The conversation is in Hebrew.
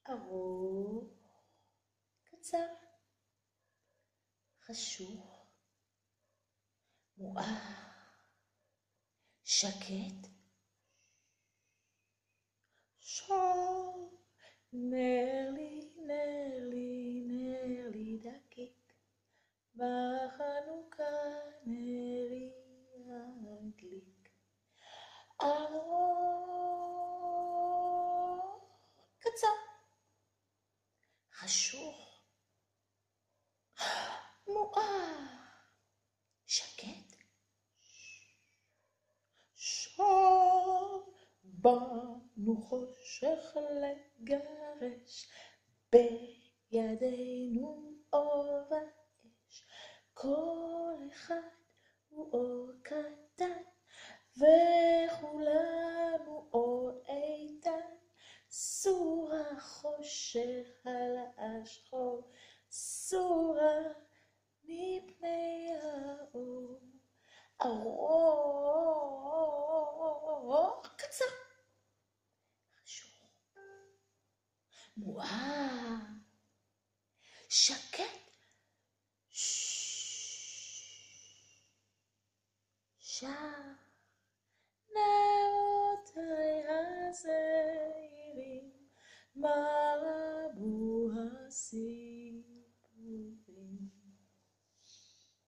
ארוך, קצר, חשוך, מואר, שקט, שור, נר לי דקיק, בחנוכה נרי הדליק. ארוך, קצר, חשוך, מואר, שקט, שור, באנו חושך לגרש, בידינו אור ואש, כל אחד הוא אור קטן, וכולנו אור איתן. סורה חושך על השחור, סורה מפני האור. ארוך, קצר, חשוך, מואר, שקט, שר, נערותיי הזעירים, מרבו הסירים.